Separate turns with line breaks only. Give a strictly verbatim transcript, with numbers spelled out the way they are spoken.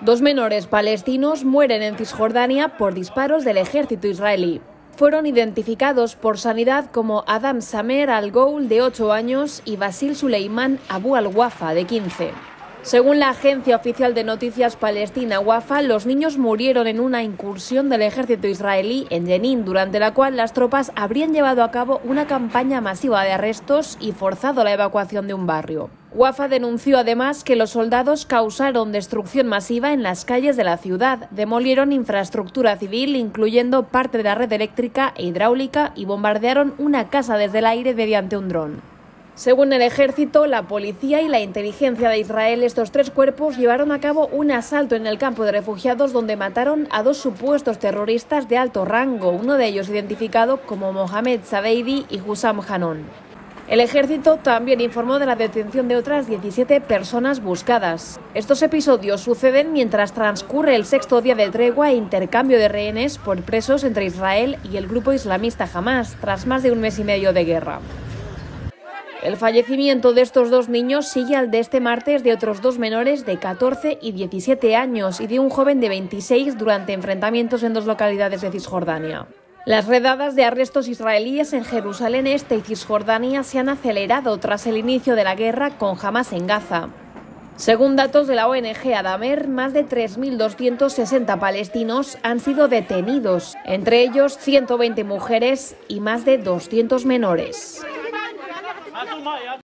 Dos menores palestinos mueren en Cisjordania por disparos del ejército israelí. Fueron identificados por Sanidad como Adam Samer al-Goul, de ocho años, y Basil Suleiman Abu al-Wafa, de quince. Según la agencia oficial de noticias palestina Wafa, los niños murieron en una incursión del ejército israelí en Jenin, durante la cual las tropas habrían llevado a cabo una campaña masiva de arrestos y forzado la evacuación de un barrio. Wafa denunció además que los soldados causaron destrucción masiva en las calles de la ciudad, demolieron infraestructura civil, incluyendo parte de la red eléctrica e hidráulica, y bombardearon una casa desde el aire mediante un dron. Según el ejército, la policía y la inteligencia de Israel, estos tres cuerpos llevaron a cabo un asalto en el campo de refugiados donde mataron a dos supuestos terroristas de alto rango, uno de ellos identificado como Mohamed Sabeidi y Hussam Hanon. El ejército también informó de la detención de otras diecisiete personas buscadas. Estos episodios suceden mientras transcurre el sexto día de tregua e intercambio de rehenes por presos entre Israel y el grupo islamista Hamás, tras más de un mes y medio de guerra. El fallecimiento de estos dos niños sigue al de este martes de otros dos menores de catorce y diecisiete años y de un joven de veintiséis durante enfrentamientos en dos localidades de Cisjordania. Las redadas de arrestos israelíes en Jerusalén Este y Cisjordania se han acelerado tras el inicio de la guerra con Hamás en Gaza. Según datos de la O N G Adamer, más de tres mil doscientos sesenta palestinos han sido detenidos, entre ellos ciento veinte mujeres y más de doscientos menores.